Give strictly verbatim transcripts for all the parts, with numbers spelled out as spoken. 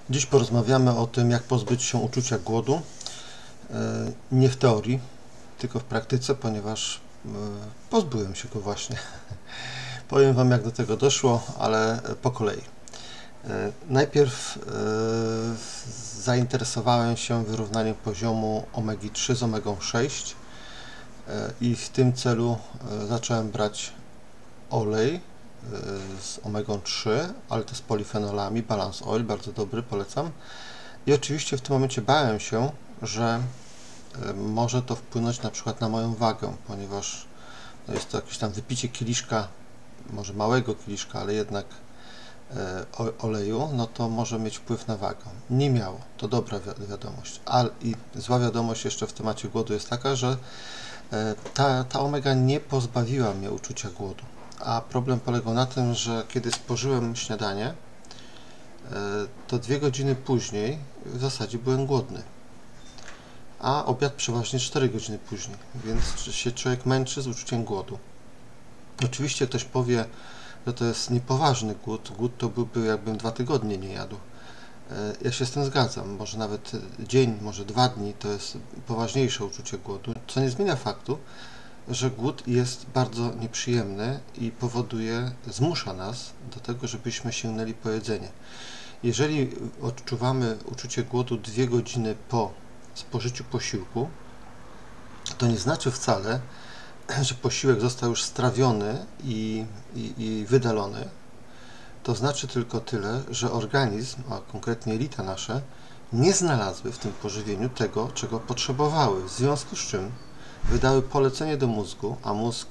Dziś porozmawiamy o tym, jak pozbyć się uczucia głodu, nie w teorii, tylko w praktyce, ponieważ pozbyłem się go właśnie. Powiem Wam, jak do tego doszło, ale po kolei. Najpierw zainteresowałem się wyrównaniem poziomu omegi trzy z omegą sześć i w tym celu zacząłem brać olej z omegą trzy, ale to z polifenolami, Balance Oil, bardzo dobry, polecam. I oczywiście w tym momencie bałem się, że może to wpłynąć na przykład na moją wagę, ponieważ jest to jakieś tam wypicie kieliszka, może małego kieliszka, ale jednak oleju, no to może mieć wpływ na wagę. Nie miało, to dobra wiadomość. Ale i zła wiadomość jeszcze w temacie głodu jest taka, że ta, ta omega nie pozbawiła mnie uczucia głodu. A problem polegał na tym, że kiedy spożyłem śniadanie, to dwie godziny później w zasadzie byłem głodny. A obiad przeważnie cztery godziny później, więc się człowiek męczy z uczuciem głodu. Oczywiście ktoś powie, że to jest niepoważny głód. Głód to byłby, jakbym dwa tygodnie nie jadł. Ja się z tym zgadzam. Może nawet dzień, może dwa dni to jest poważniejsze uczucie głodu, co nie zmienia faktu, że głód jest bardzo nieprzyjemny i powoduje, zmusza nas do tego, żebyśmy sięgnęli po jedzenie. Jeżeli odczuwamy uczucie głodu dwie godziny po spożyciu posiłku, to nie znaczy wcale, że posiłek został już strawiony i, i, i wydalony. To znaczy tylko tyle, że organizm, a konkretnie jelita nasze, nie znalazły w tym pożywieniu tego, czego potrzebowały, w związku z czym wydały polecenie do mózgu, a mózg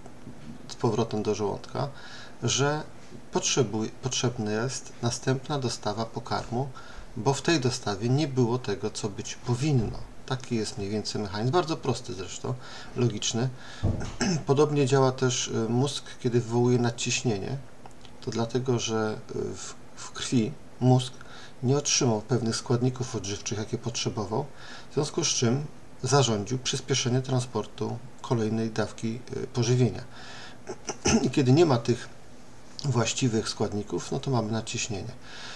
z powrotem do żołądka, że potrzebna jest następna dostawa pokarmu, bo w tej dostawie nie było tego, co być powinno. Taki jest mniej więcej mechanizm, bardzo prosty zresztą, logiczny. Podobnie działa też mózg, kiedy wywołuje nadciśnienie. To dlatego, że w, w krwi mózg nie otrzymał pewnych składników odżywczych, jakie potrzebował, w związku z czym zarządził przyspieszenie transportu kolejnej dawki pożywienia. I kiedy nie ma tych właściwych składników, no to mamy nadciśnienie.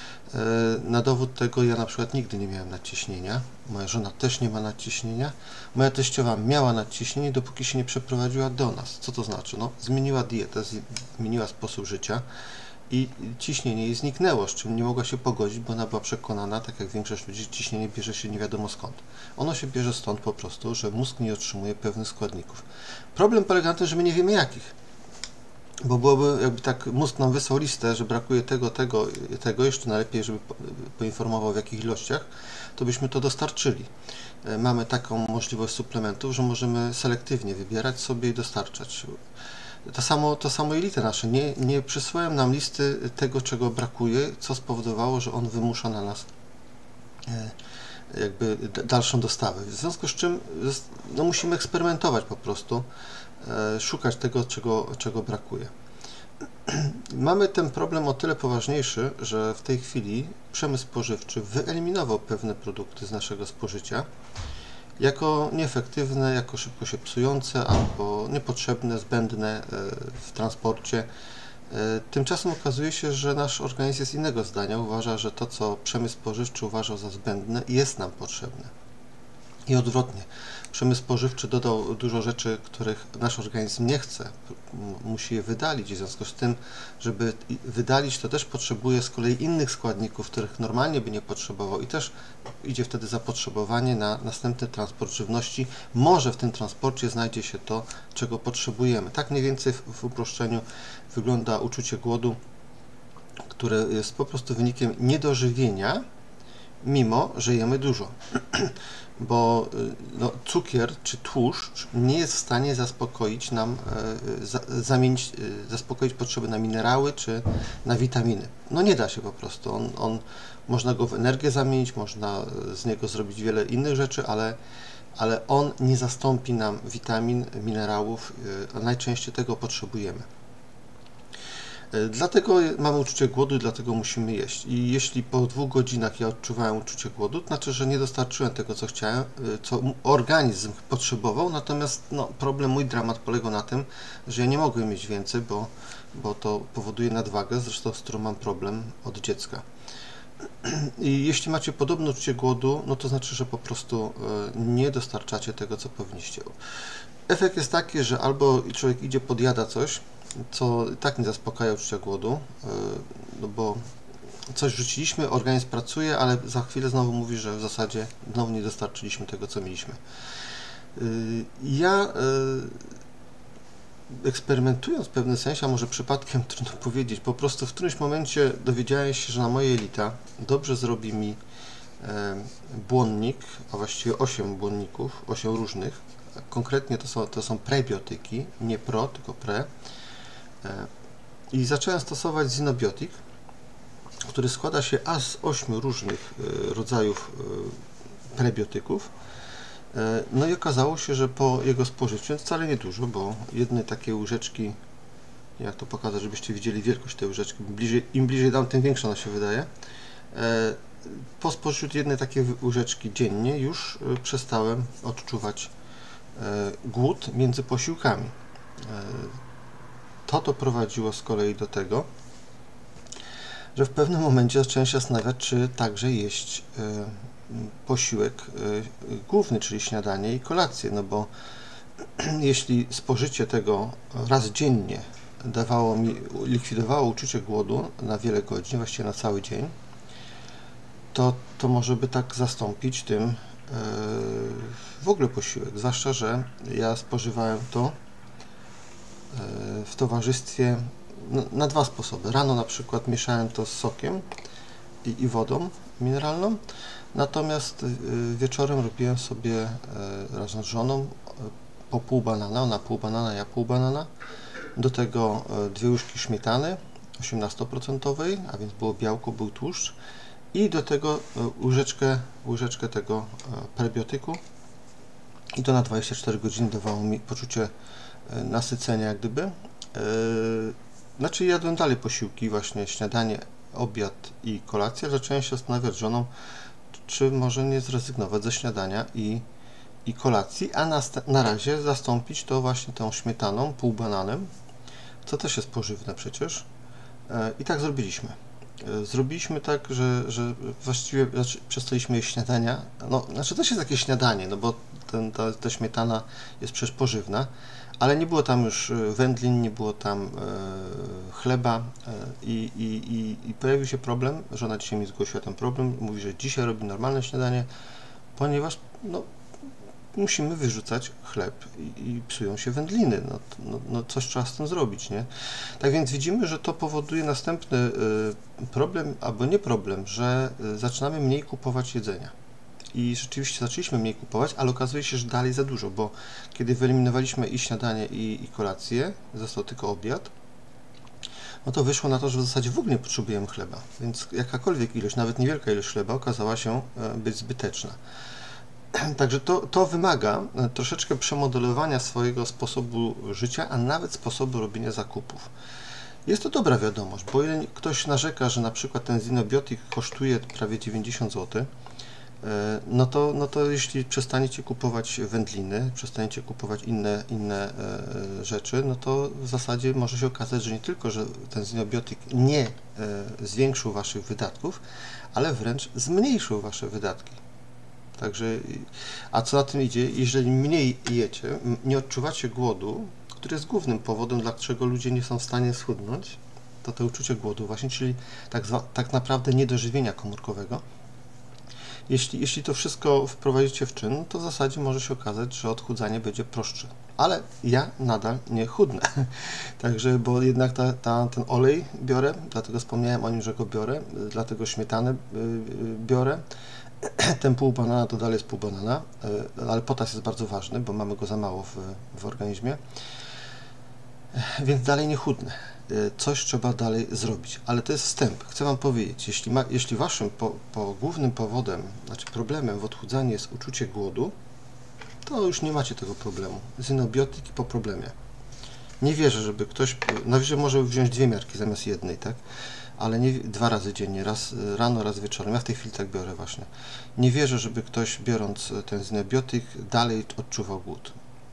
Na dowód tego ja na przykład nigdy nie miałem nadciśnienia, moja żona też nie ma nadciśnienia, moja teściowa miała nadciśnienie, dopóki się nie przeprowadziła do nas. Co to znaczy? No, zmieniła dietę, zmieniła sposób życia i ciśnienie jej zniknęło, z czym nie mogła się pogodzić, bo ona była przekonana, tak jak większość ludzi, że ciśnienie bierze się nie wiadomo skąd. Ono się bierze stąd po prostu, że mózg nie otrzymuje pewnych składników. Problem polega na tym, że my nie wiemy jakich. Bo byłoby, jakby tak mózg nam wysłał listę, że brakuje tego, tego, tego, jeszcze najlepiej, żeby poinformował w jakich ilościach, to byśmy to dostarczyli. Mamy taką możliwość suplementów, że możemy selektywnie wybierać sobie i dostarczać. To samo, to samo jelita nasze nie, nie przysyłają nam listy tego, czego brakuje, co spowodowało, że on wymusza na nas jakby dalszą dostawę. W związku z czym no, musimy eksperymentować po prostu, szukać tego, czego, czego brakuje. Mamy ten problem o tyle poważniejszy, że w tej chwili przemysł spożywczy wyeliminował pewne produkty z naszego spożycia jako nieefektywne, jako szybko się psujące albo niepotrzebne, zbędne w transporcie. Tymczasem okazuje się, że nasz organizm jest innego zdania, uważa, że to, co przemysł spożywczy uważał za zbędne, jest nam potrzebne. I odwrotnie. Przemysł spożywczy dodał dużo rzeczy, których nasz organizm nie chce, musi je wydalić. W związku z tym, żeby wydalić, to też potrzebuje z kolei innych składników, których normalnie by nie potrzebował i też idzie wtedy zapotrzebowanie na następny transport żywności. Może w tym transporcie znajdzie się to, czego potrzebujemy. Tak mniej więcej w, w uproszczeniu wygląda uczucie głodu, które jest po prostu wynikiem niedożywienia, mimo że jemy dużo. Bo no, cukier czy tłuszcz nie jest w stanie zaspokoić nam, e, za, zamienić, e, zaspokoić potrzeby na minerały czy na witaminy. No nie da się po prostu. On, on, można go w energię zamienić, można z niego zrobić wiele innych rzeczy, ale, ale on nie zastąpi nam witamin, minerałów, e, a najczęściej tego potrzebujemy. Dlatego mamy uczucie głodu i dlatego musimy jeść. I jeśli po dwóch godzinach ja odczuwałem uczucie głodu, to znaczy, że nie dostarczyłem tego, co chciałem, co organizm potrzebował, natomiast no, problem, mój dramat polegał na tym, że ja nie mogłem mieć więcej, bo, bo to powoduje nadwagę, zresztą z którą mam problem od dziecka. I jeśli macie podobne uczucie głodu, no to znaczy, że po prostu nie dostarczacie tego, co powinniście. Efekt jest taki, że albo człowiek idzie, podjada coś, co i tak nie zaspokaja uczucia głodu, no bo coś rzuciliśmy, organizm pracuje, ale za chwilę znowu mówi, że w zasadzie znowu nie dostarczyliśmy tego, co mieliśmy. Ja eksperymentując w pewnym sensie, a może przypadkiem, trudno powiedzieć, po prostu w którymś momencie dowiedziałem się, że na moje jelita dobrze zrobi mi błonnik, a właściwie osiem błonników, osiem różnych. Konkretnie to są, to są prebiotyki, nie pro, tylko pre. I zacząłem stosować Zinobiotik, który składa się aż z ośmiu różnych rodzajów prebiotyków. No i okazało się, że po jego spożyciu, wcale nie dużo, bo jedne takie łyżeczki, jak to pokazać, żebyście widzieli wielkość tej łyżeczki, im bliżej, im bliżej dam, tym większa ona się wydaje. Po spożyciu jednej takiej łyżeczki dziennie już przestałem odczuwać głód między posiłkami. To doprowadziło z kolei do tego, że w pewnym momencie zacząłem się zastanawiać, czy także jeść posiłek główny, czyli śniadanie i kolację, no bo jeśli spożycie tego raz dziennie dawało mi, likwidowało uczucie głodu na wiele godzin, właściwie na cały dzień, to, to może by tak zastąpić tym w ogóle posiłek, zwłaszcza, że ja spożywałem to w towarzystwie na dwa sposoby. Rano na przykład mieszałem to z sokiem i, i wodą mineralną, natomiast wieczorem robiłem sobie razem z żoną po pół banana, ona pół banana, ja pół banana, do tego dwie łyżki śmietany osiemnaście procent, a więc było białko, był tłuszcz, i do tego łyżeczkę, łyżeczkę tego prebiotyku, i to na dwadzieścia cztery godziny dawało mi poczucie nasycenia jak gdyby. Znaczy jadłem dalej posiłki, właśnie śniadanie, obiad i kolację. Zacząłem się zastanawiać z żoną, czy może nie zrezygnować ze śniadania i, i kolacji, a na, na razie zastąpić to właśnie tą śmietaną, pół bananem, co też jest pożywne przecież. I tak zrobiliśmy. Zrobiliśmy tak, że, że właściwie znaczy, przestaliśmy jeść śniadania. No, znaczy też jest jakieś śniadanie, no bo ten, ta, ta śmietana jest przecież pożywna, ale nie było tam już wędlin, nie było tam e, chleba e, i, i, i pojawił się problem, żona dzisiaj mi zgłosiła ten problem, mówi, że dzisiaj robi normalne śniadanie, ponieważ no, musimy wyrzucać chleb i, i psują się wędliny, no, no, no coś trzeba z tym zrobić, nie? Tak więc widzimy, że to powoduje następny y, problem, albo nie problem, że y, zaczynamy mniej kupować jedzenia. I rzeczywiście zaczęliśmy mniej kupować, ale okazuje się, że dalej za dużo, bo kiedy wyeliminowaliśmy i śniadanie, i, i kolację, został tylko obiad, no to wyszło na to, że w zasadzie w ogóle nie potrzebujemy chleba, więc jakakolwiek ilość, nawet niewielka ilość chleba okazała się być zbyteczna. Także to, to wymaga troszeczkę przemodelowania swojego sposobu życia, a nawet sposobu robienia zakupów. Jest to dobra wiadomość, bo jeżeli ktoś narzeka, że na przykład ten Zinobiotik kosztuje prawie dziewięćdziesiąt złotych, no to, no to jeśli przestaniecie kupować wędliny, przestaniecie kupować inne, inne e, rzeczy, no to w zasadzie może się okazać, że nie tylko, że ten Zinobiotik nie e, zwiększył waszych wydatków, ale wręcz zmniejszył wasze wydatki. Także, a co na tym idzie, jeżeli mniej jecie, nie odczuwacie głodu, który jest głównym powodem, dlaczego ludzie nie są w stanie schudnąć, to to uczucie głodu właśnie, czyli tak, zwa, tak naprawdę niedożywienia komórkowego. Jeśli, jeśli to wszystko wprowadzicie w czyn, to w zasadzie może się okazać, że odchudzanie będzie prostsze. Ale ja nadal nie chudnę. Także, bo jednak ta, ta, ten olej biorę, dlatego wspomniałem o nim, że go biorę, dlatego śmietanę biorę. Ten pół banana to dalej jest pół banana, ale potas jest bardzo ważny, bo mamy go za mało w, w organizmie. Więc dalej nie chudnę. Coś trzeba dalej zrobić, ale to jest wstęp. Chcę Wam powiedzieć, jeśli, ma, jeśli Waszym po, po głównym powodem, znaczy problemem w odchudzaniu jest uczucie głodu, to już nie macie tego problemu. Zinobiotyki po problemie. Nie wierzę, żeby ktoś, najwyżej może wziąć dwie miarki zamiast jednej, tak? Ale nie dwa razy dziennie, raz rano, raz wieczorem. Ja w tej chwili tak biorę właśnie. Nie wierzę, żeby ktoś, biorąc ten zinobiotyk, dalej odczuwał głód.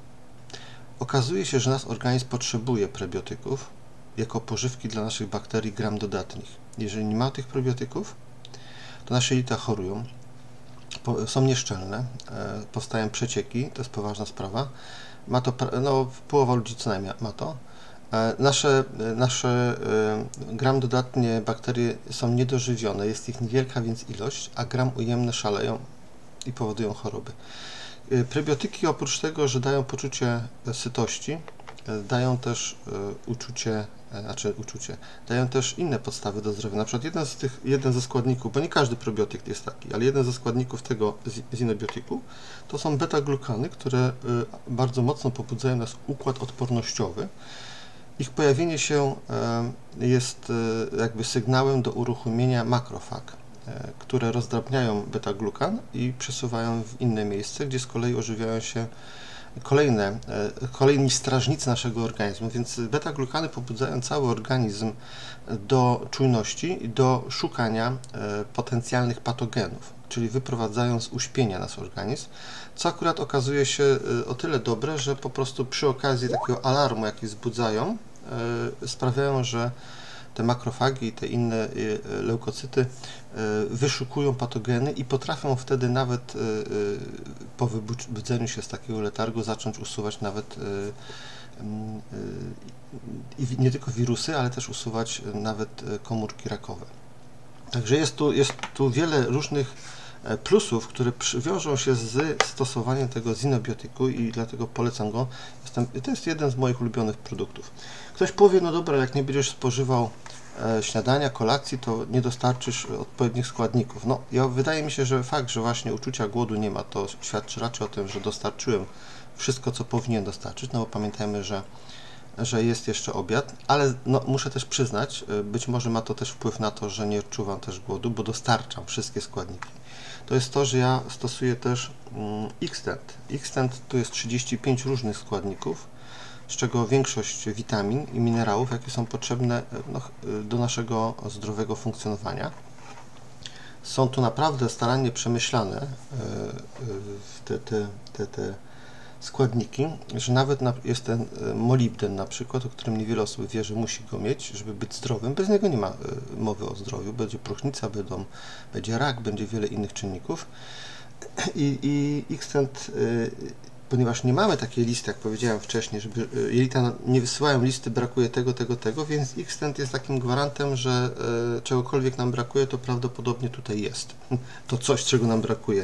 Okazuje się, że nasz organizm potrzebuje prebiotyków jako pożywki dla naszych bakterii gram dodatnich. Jeżeli nie ma tych prebiotyków, to nasze jelita chorują, są nieszczelne, powstają przecieki, to jest poważna sprawa. Ma to, no, połowa ludzi co najmniej ma to. Nasze, nasze gram dodatnie bakterie są niedożywione, jest ich niewielka więc ilość, a gram ujemne szaleją i powodują choroby. Prebiotyki oprócz tego, że dają poczucie sytości, dają też uczucie, znaczy uczucie, dają też inne podstawy do zdrowia. Na przykład jeden z tych, jeden ze składników, bo nie każdy probiotyk jest taki, ale jeden ze składników tego zinobiotyku to są beta-glukany, które bardzo mocno pobudzają nasz układ odpornościowy. Ich pojawienie się jest jakby sygnałem do uruchomienia makrofag, które rozdrabniają beta-glukan i przesuwają w inne miejsce, gdzie z kolei ożywiają się kolejne, kolejni strażnicy naszego organizmu, więc beta-glukany pobudzają cały organizm do czujności i do szukania potencjalnych patogenów, czyli wyprowadzają z uśpienia nasz organizm, co akurat okazuje się o tyle dobre, że po prostu przy okazji takiego alarmu, jaki wzbudzają, sprawiają, że te makrofagi i te inne leukocyty wyszukują patogeny i potrafią wtedy nawet po wybudzeniu się z takiego letargu zacząć usuwać nawet nie tylko wirusy, ale też usuwać nawet komórki rakowe. Także jest tu, jest tu wiele różnych plusów, które wiążą się z stosowaniem tego zinobiotyku i dlatego polecam go. Jestem, to jest jeden z moich ulubionych produktów. Ktoś powie, no dobra, jak nie będziesz spożywał śniadania, kolacji, to nie dostarczysz odpowiednich składników. No, ja, wydaje mi się, że fakt, że właśnie uczucia głodu nie ma, to świadczy raczej o tym, że dostarczyłem wszystko, co powinien dostarczyć, no bo pamiętajmy, że, że jest jeszcze obiad, ale no, muszę też przyznać, być może ma to też wpływ na to, że nie odczuwam też głodu, bo dostarczam wszystkie składniki. To jest to, że ja stosuję też mm, Xtend. Xtend to jest trzydzieści pięć różnych składników, z czego większość witamin i minerałów, jakie są potrzebne no, do naszego zdrowego funkcjonowania. Są tu naprawdę starannie przemyślane te, te, te, te składniki, że nawet na, jest ten molibden na przykład, o którym niewiele osób wie, że musi go mieć, żeby być zdrowym. Bez niego nie ma mowy o zdrowiu. Będzie próchnica, będą, będzie rak, będzie wiele innych czynników. I, i Xtend, ponieważ nie mamy takiej listy, jak powiedziałem wcześniej, żeby jelita nie wysyłają listy, brakuje tego, tego, tego, więc Xtend jest takim gwarantem, że czegokolwiek nam brakuje, to prawdopodobnie tutaj jest. To coś, czego nam brakuje.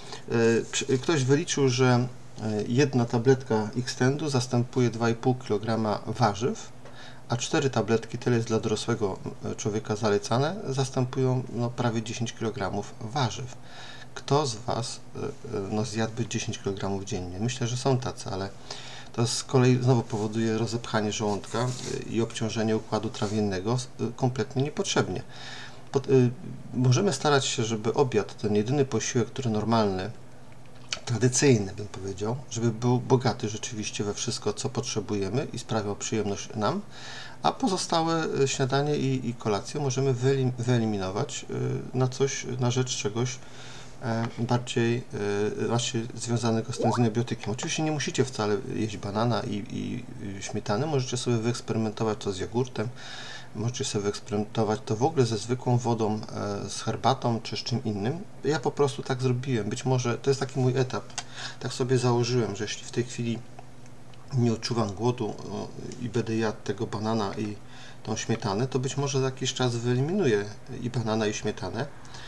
Ktoś wyliczył, że jedna tabletka Xtendu zastępuje dwa i pół kilograma warzyw, a cztery tabletki, tyle jest dla dorosłego człowieka zalecane, zastępują no, prawie dziesięć kilogramów warzyw. Kto z Was no, zjadłby dziesięć kilogramów dziennie? Myślę, że są tacy, ale to z kolei znowu powoduje rozepchanie żołądka i obciążenie układu trawiennego kompletnie niepotrzebnie. Pod, y, możemy starać się, żeby obiad, ten jedyny posiłek, który normalny, tradycyjny bym powiedział, żeby był bogaty rzeczywiście we wszystko, co potrzebujemy i sprawiał przyjemność nam, a pozostałe śniadanie i, i kolację możemy wyelim, wyeliminować na coś, na rzecz czegoś bardziej właśnie związanego z tym zinobiotykiem. Oczywiście nie musicie wcale jeść banana i, i śmietany, możecie sobie wyeksperymentować to z jogurtem, możecie sobie wyeksperymentować to w ogóle ze zwykłą wodą, z herbatą czy z czym innym. Ja po prostu tak zrobiłem. Być może to jest taki mój etap. Tak sobie założyłem, że jeśli w tej chwili nie odczuwam głodu i będę jadł tego banana i tą śmietanę, to być może za jakiś czas wyeliminuję i banana i śmietanę.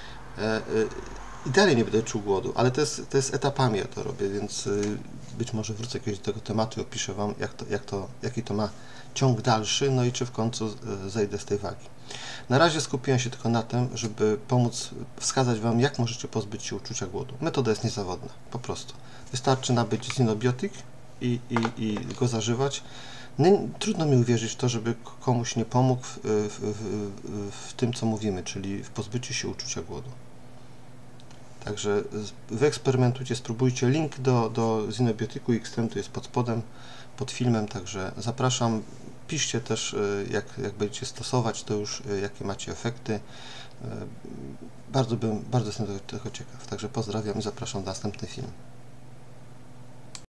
I dalej nie będę czuł głodu, ale to jest, to jest etapami, ja to robię, więc być może wrócę kiedyś do tego tematu i opiszę Wam, jak to, jak to, jaki to ma ciąg dalszy, no i czy w końcu zejdę z tej wagi. Na razie skupiłem się tylko na tym, żeby pomóc wskazać Wam, jak możecie pozbyć się uczucia głodu. Metoda jest niezawodna, po prostu. Wystarczy nabyć zinobiotyk i, i, i go zażywać. Nie, trudno mi uwierzyć w to, żeby komuś nie pomógł w, w, w, w tym, co mówimy, czyli w pozbyciu się uczucia głodu. Także wyeksperymentujcie, spróbujcie. Link do, do zinobiotyku Xtendu jest pod spodem, pod filmem, także zapraszam. Piszcie też, jak, jak będziecie stosować to już, jakie macie efekty. Bardzo bym, bardzo jestem tego ciekaw. Także pozdrawiam i zapraszam na następny film.